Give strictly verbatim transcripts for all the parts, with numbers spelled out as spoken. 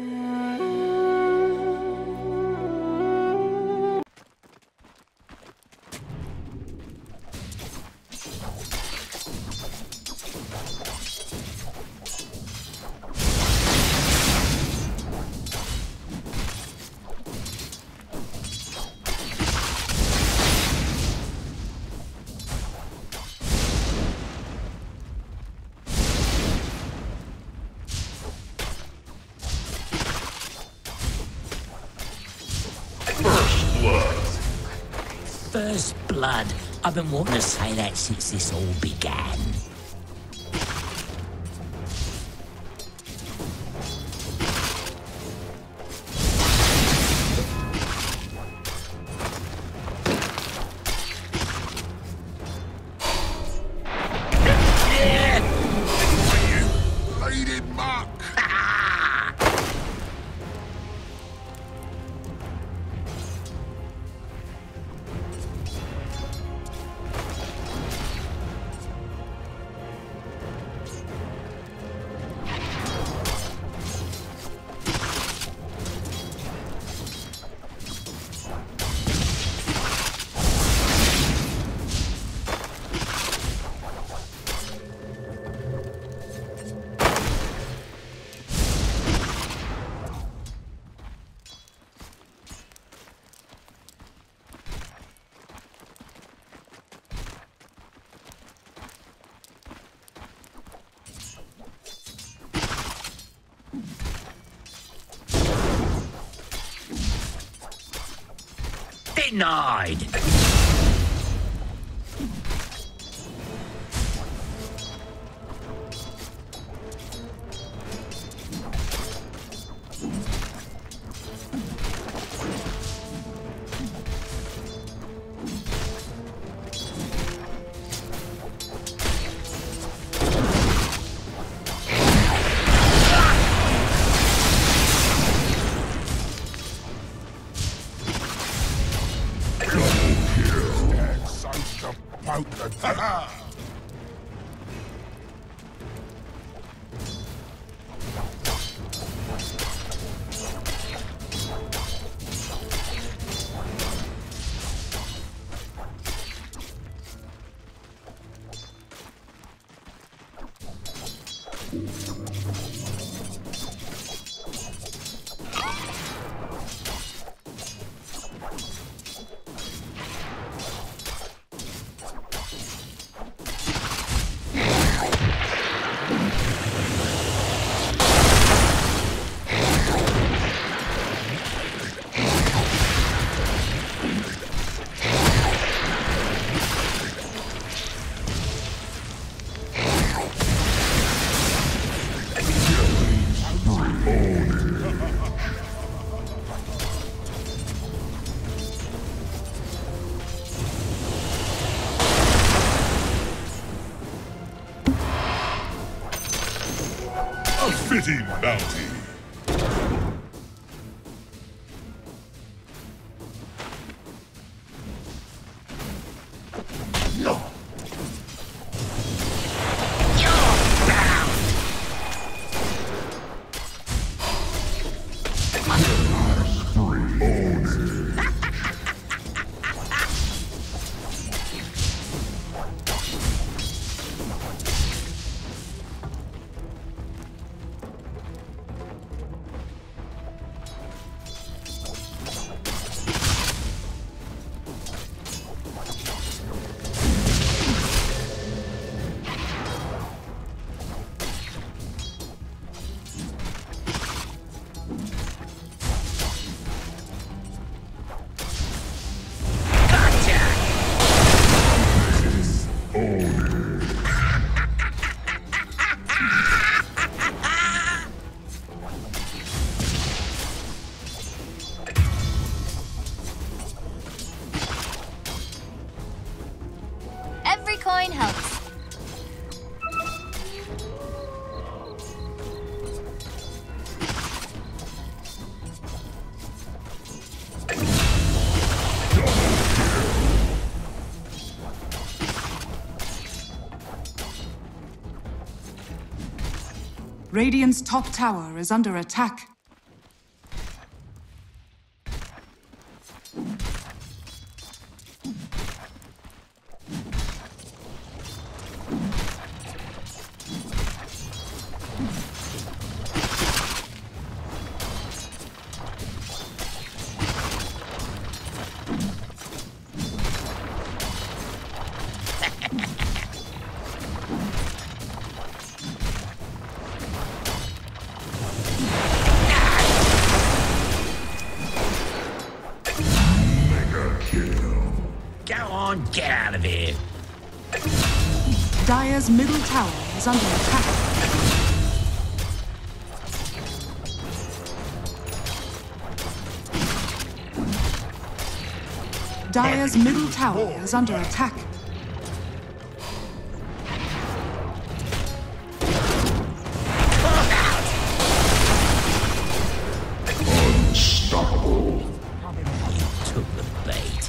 First blood. I've been wanting to say that since this all began. Denied! Fitting bounty. No. Coin helps. Radiant's top tower is under attack. on, get out of here. Dire's middle tower is under attack. Dire's middle tower is under attack. Unstoppable. You took the bait.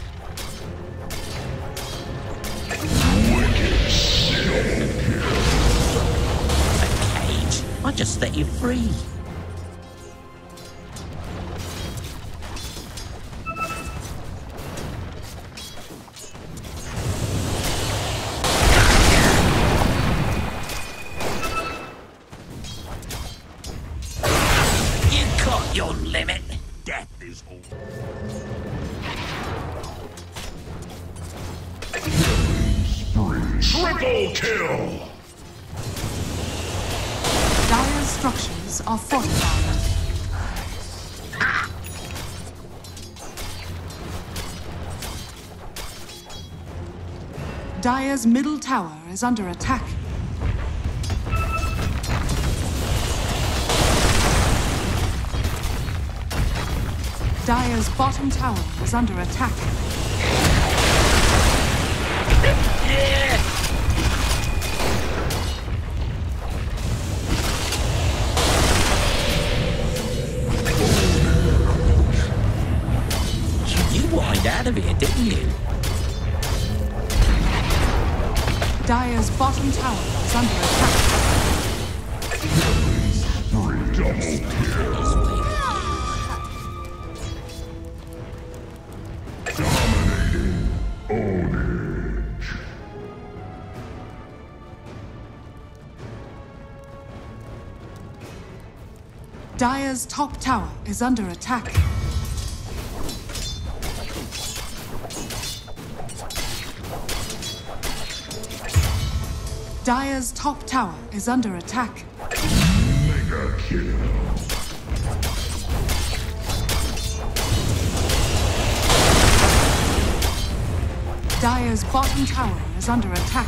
Wicked silver kill. A cage. I just set you free. Your limit. Death is all. Triple kill. Dire's structures are fortified. Dire's middle tower is under attack. Dire's bottom tower is under attack. You whined out of here, didn't you? Dire's bottom tower is under attack. Double kill. Dominating ownage. Dire's top tower is under attack. Dire's top tower is under attack. Mega kill. Dire's bottom tower is under attack.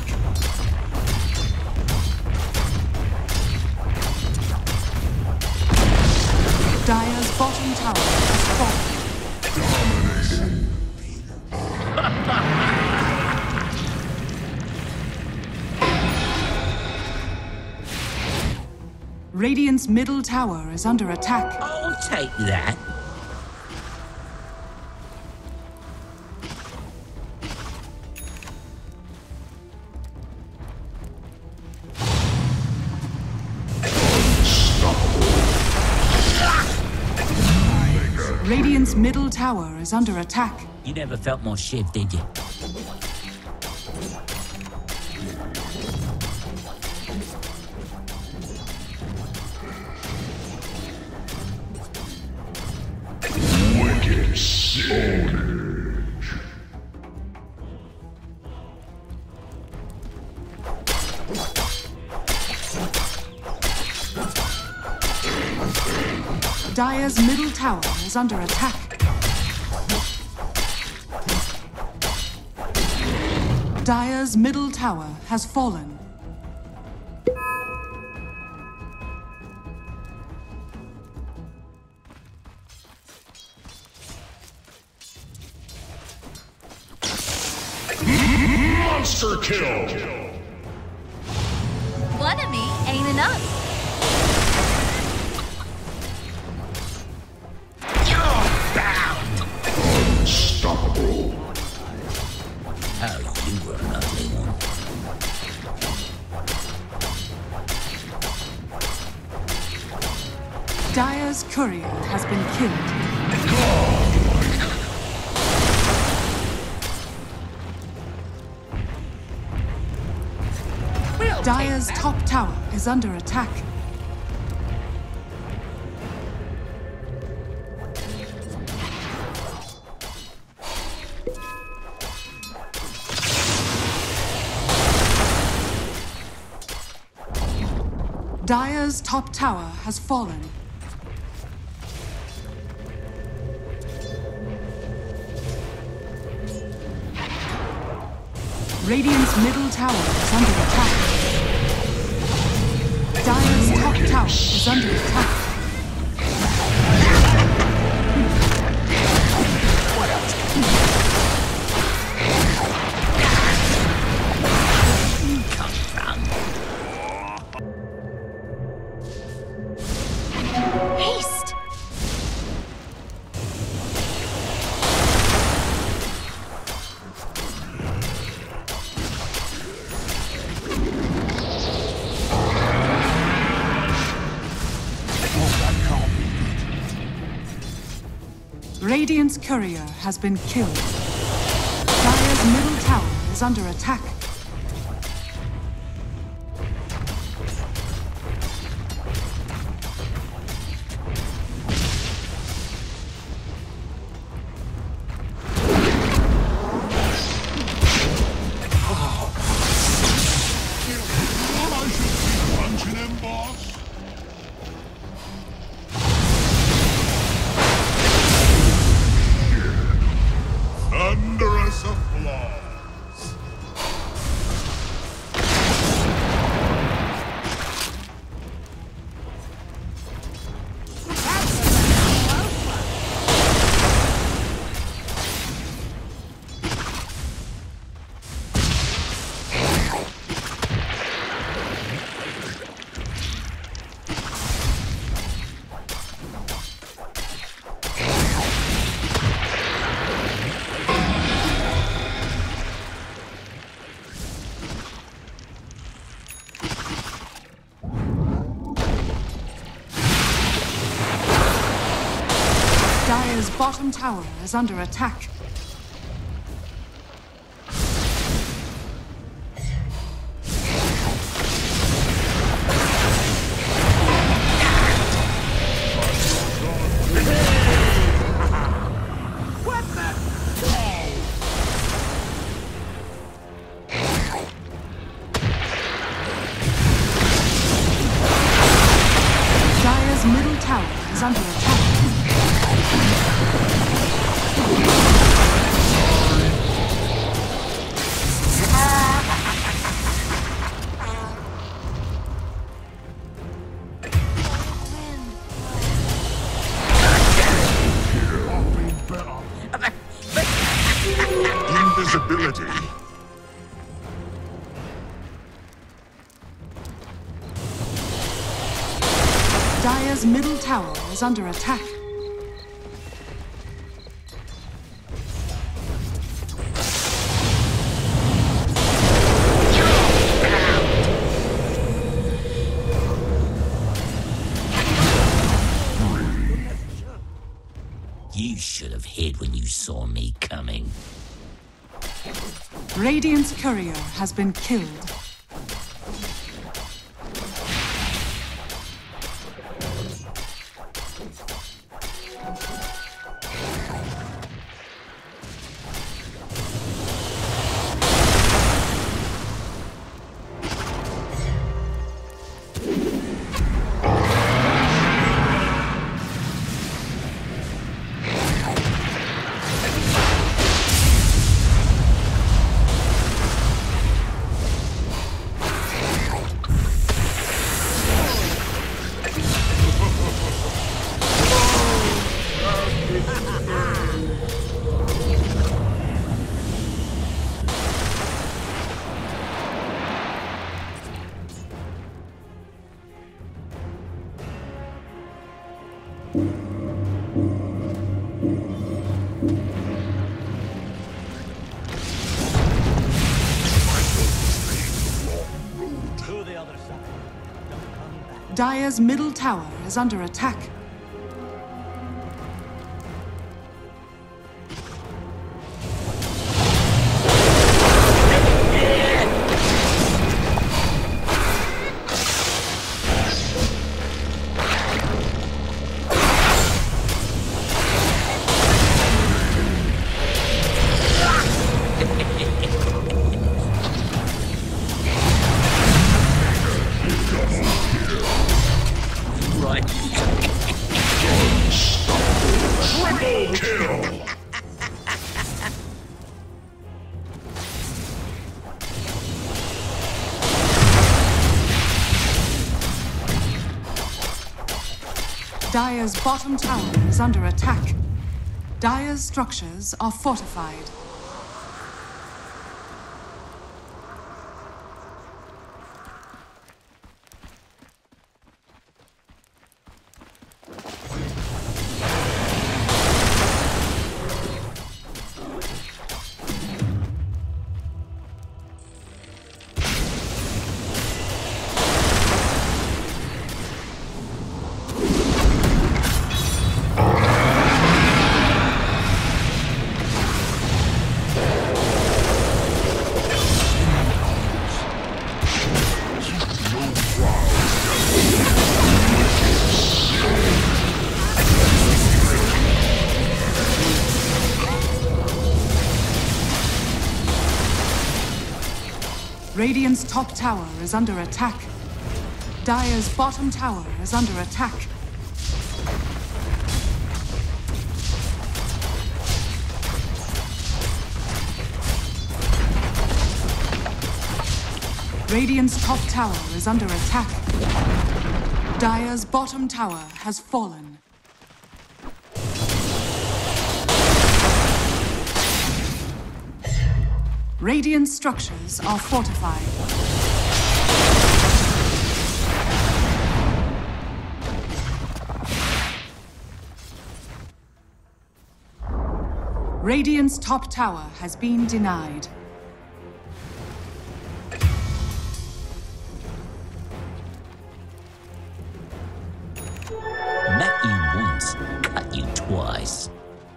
Dire's bottom tower has fallen. Radiant's middle tower is under attack. I'll take that. Radiant's middle tower is under attack. You never felt more shiv, did you? Wicked ownage. Dire's middle tower is under attack. Dire's middle tower has fallen. Monster kill. One of me ain't enough. Unstoppable. Oh, you were an ugly one. Dire's courier has been killed. We'll Dire's top tower is under attack. Dire's top tower has fallen. Radiant's middle tower is under attack. Dire's top tower is under attack. What else? Where you come from? Haste! Radiant's courier has been killed. Dire's middle tower is under attack. Thunderous applause. Dire's bottom tower is under attack. Dire's middle tower is under attack. Invisibility. Dire's middle tower is under attack. You should have hid when you saw me coming. Radiant's courier has been killed. Dire's middle tower is under attack. Right. Dire's bottom tower is under attack. Dire's structures are fortified. Radiant's top tower is under attack. Dire's bottom tower is under attack. Radiant's top tower is under attack. Dire's bottom tower has fallen. Radiant structures are fortified. Radiant's top tower has been denied. Met you once, cut you twice.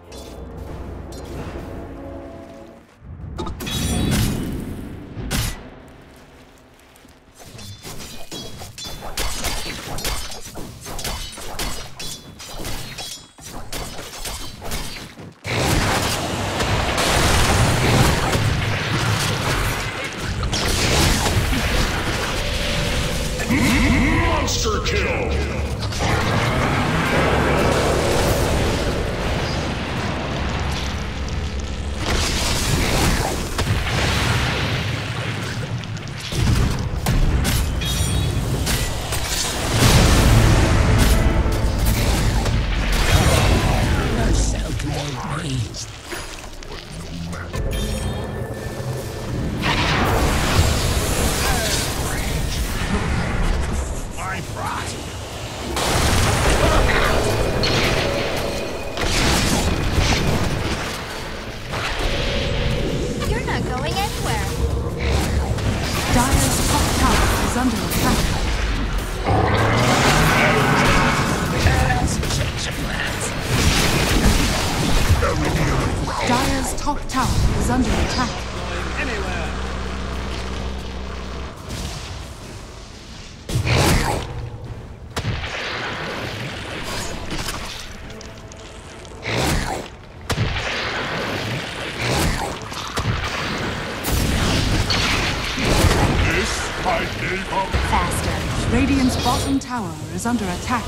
Monster kill! No cell to hold me. You're not going anywhere. Dire's top tower is under attack. Dire's top tower is under attack. Faster. Radiant's bottom tower is under attack.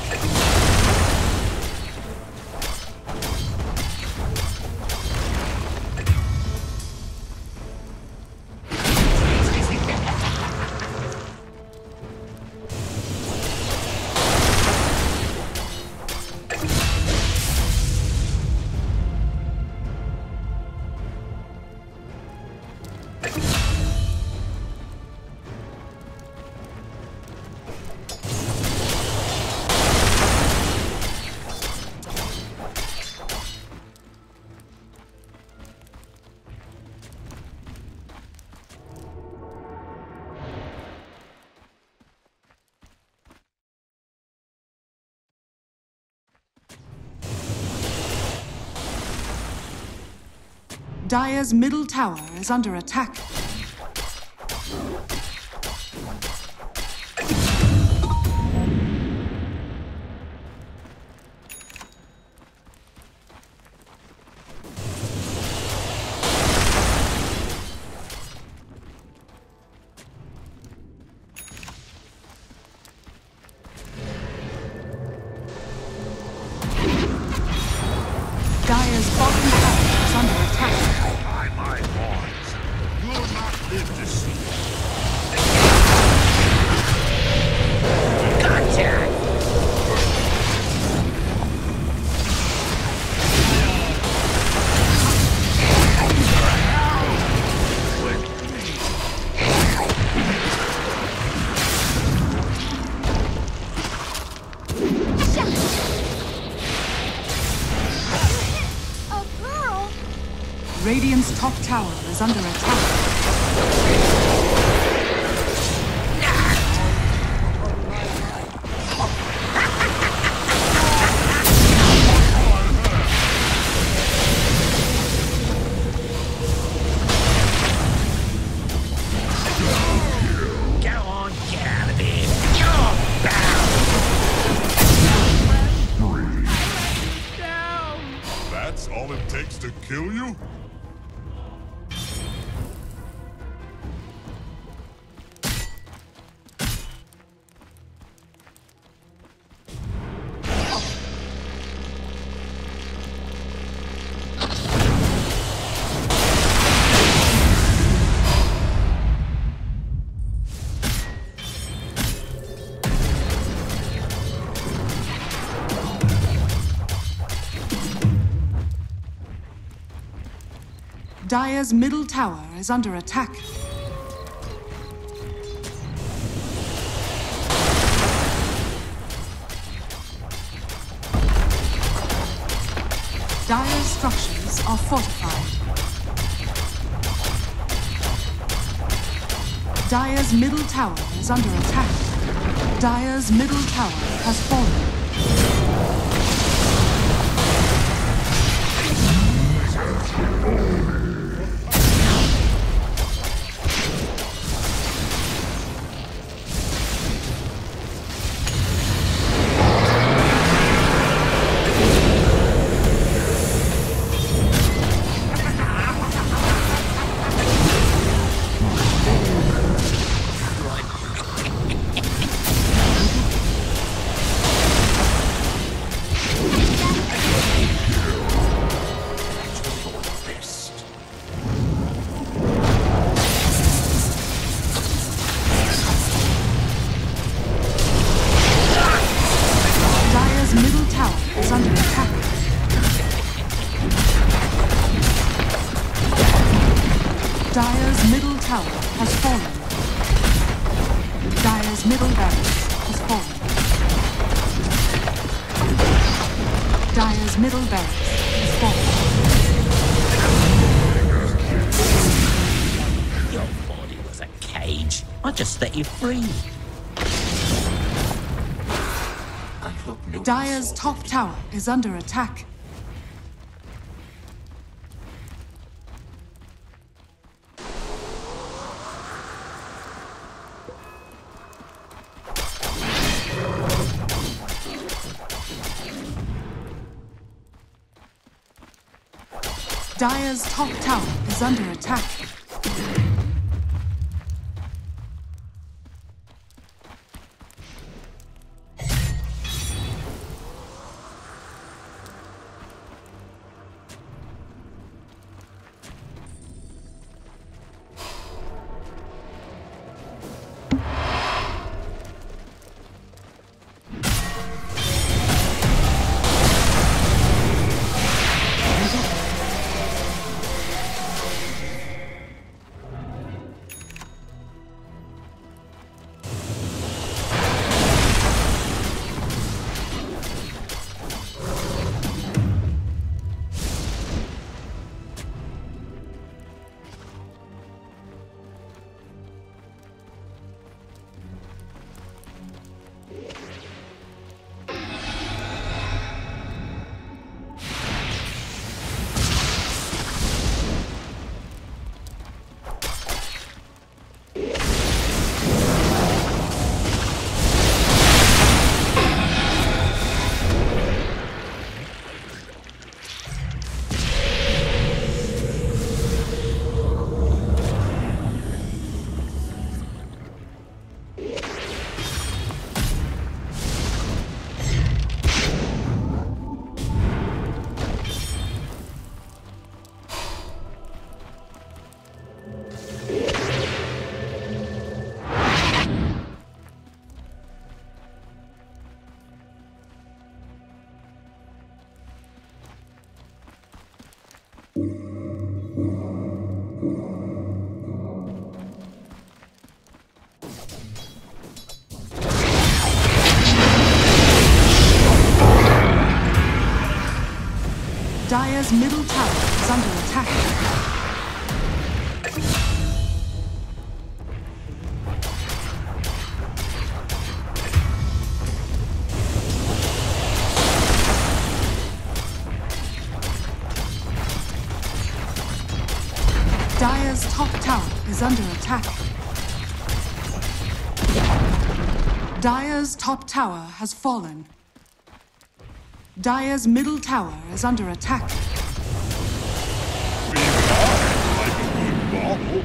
Dire's middle tower is under attack. Dire's bottom tower is under attack. By my horns, you'll not live to see it. Gotcha! Radiant's top tower is under attack. Go on, get out of here. You're bound. That's all it takes to kill you? Dire's middle tower is under attack. Dire's structures are fortified. Dire's middle tower is under attack. Dire's middle tower has fallen. Dire's middle tower has fallen. Dire's middle barracks has fallen. Dire's middle barracks has fallen. Your body was a cage. I just let you free. I hope no Dire's top tower is under attack. Dire's top tower is under attack. Dire's middle tower is under attack. Dire's top tower is under attack. Dire's top tower has fallen. Dire's middle tower is under attack. Even I like a good bottle.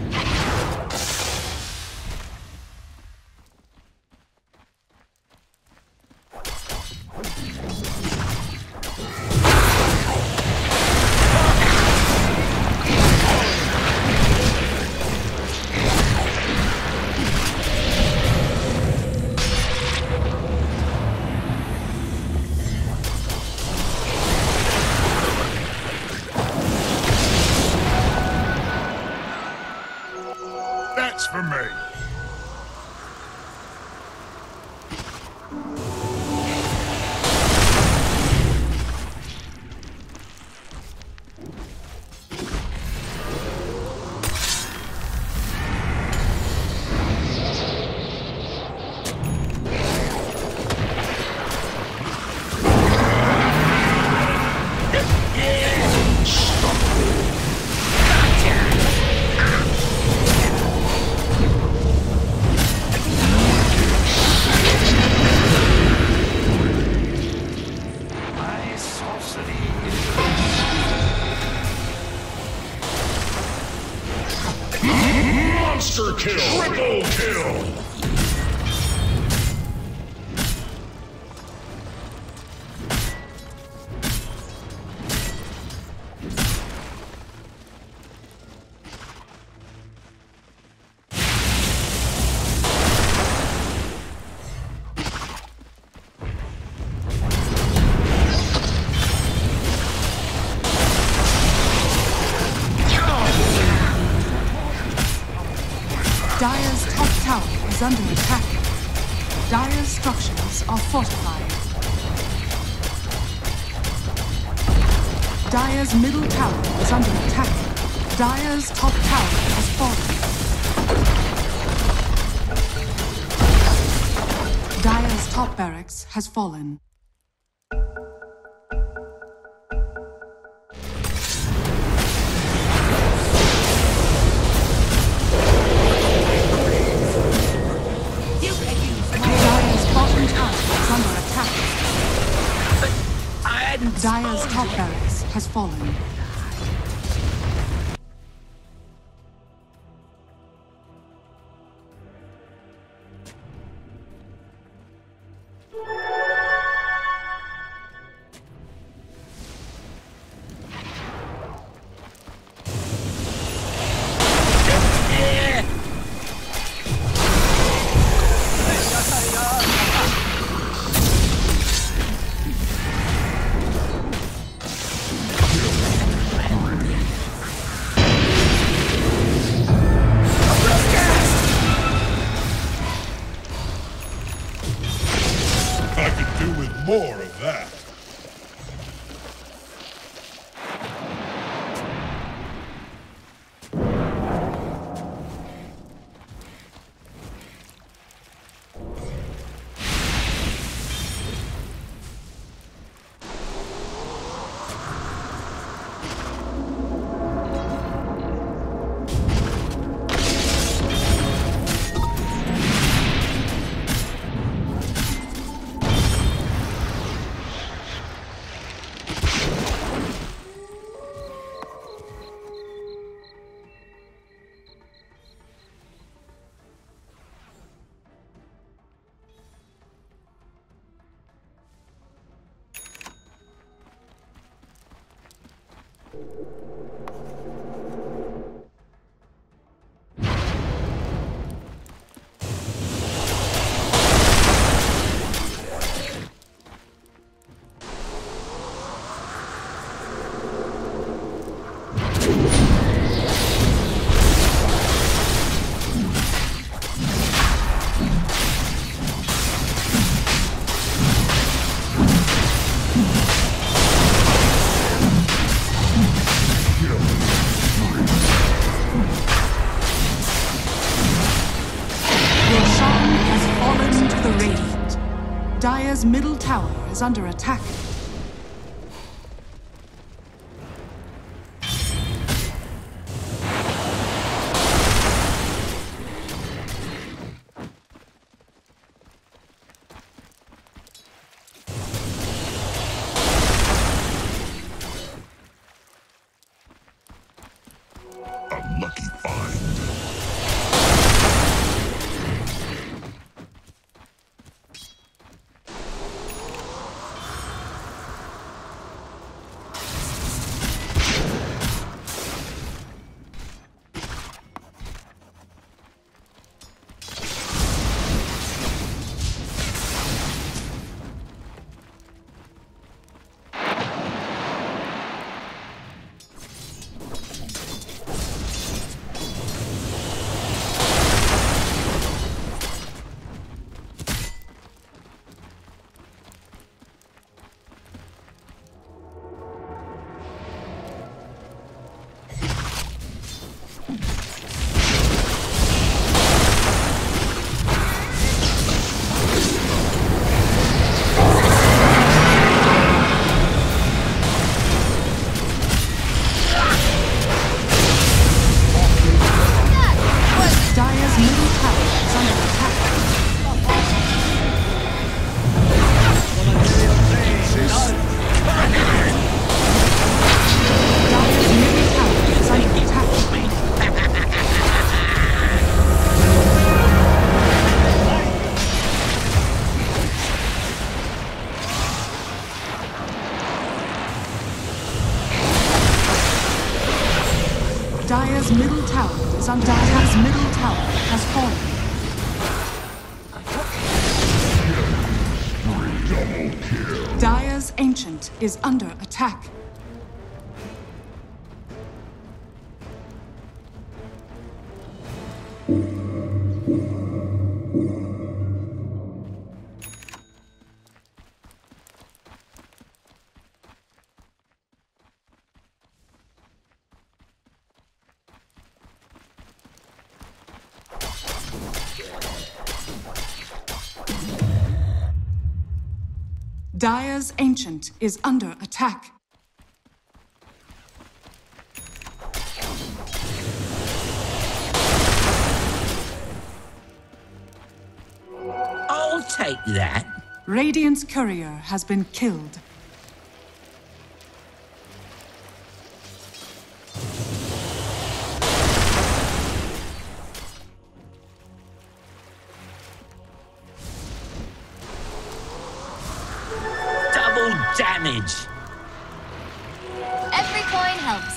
That's for me. Monster kill! Triple kill! Dire's top tower is under attack. Dire's structures are fortified. Dire's middle tower is under attack. Dire's top tower has fallen. Dire's top barracks has fallen. Dire's top barracks has fallen. I could do with more of that. Dire's middle tower is under attack. A lucky find. Dire's middle tower is under Dire's middle tower has fallen. Double kill. Dire's ancient is under attack. Dire's ancient is under attack. I'll take that. Radiant's courier has been killed. Damage. Every coin helps.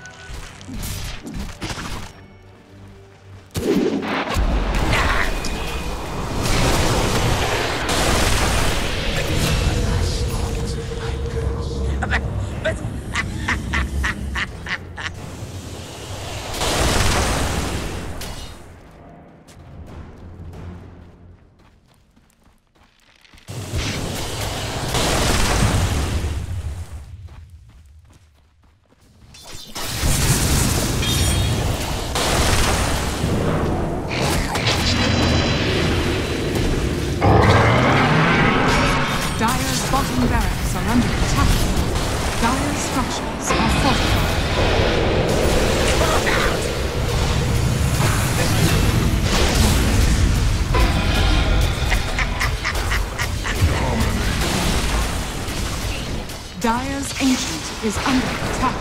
Dire's bottom barracks are under attack. Dire's structures are fortified. Dire's ancient is under attack.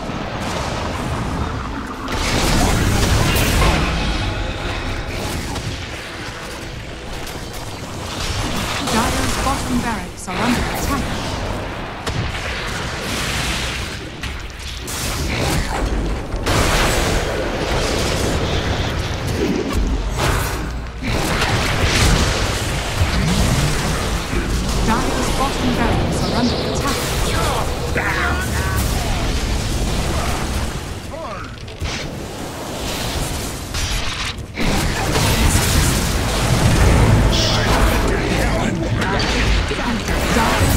Dire's bottom barracks are under attack. Dire's bottom barracks are under attack. Dire's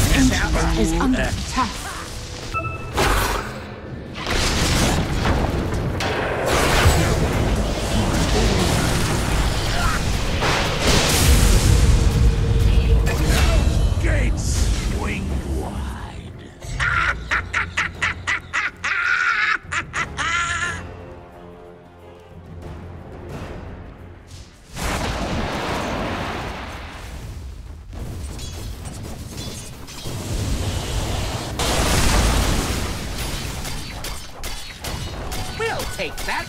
Take that!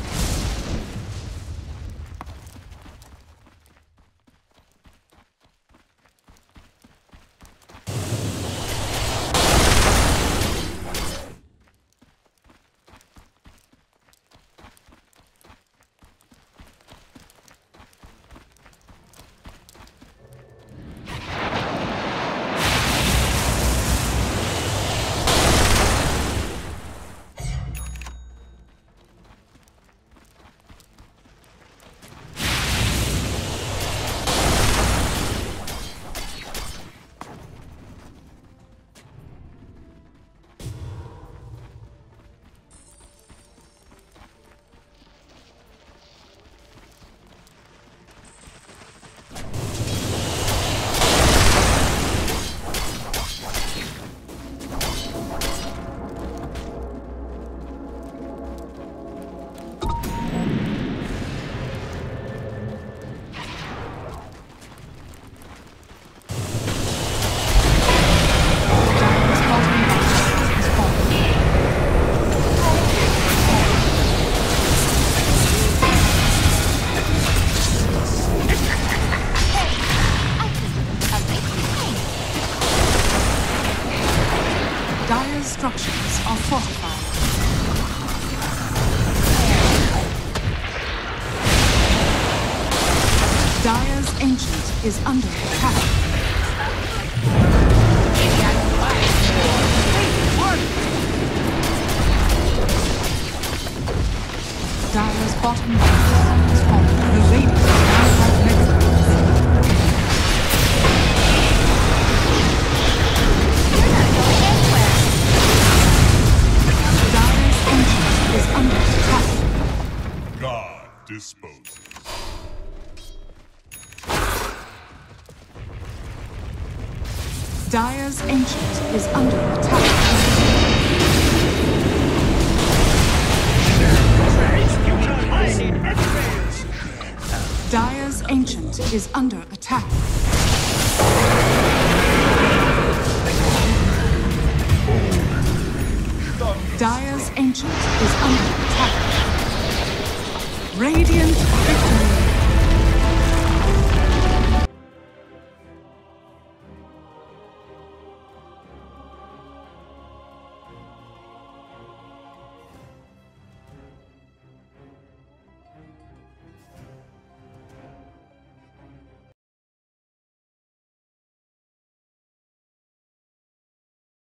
Structures are fortified. Dire's Ancient is under attack. Dire's bottom line is falling. The Radiant now have mega. You're not going anywhere. Dire's Ancient is under attack. God disposes. Dire's Ancient is under attack. Dire's Ancient is under attack. Dire's Ancient is under attack. Radiant victory.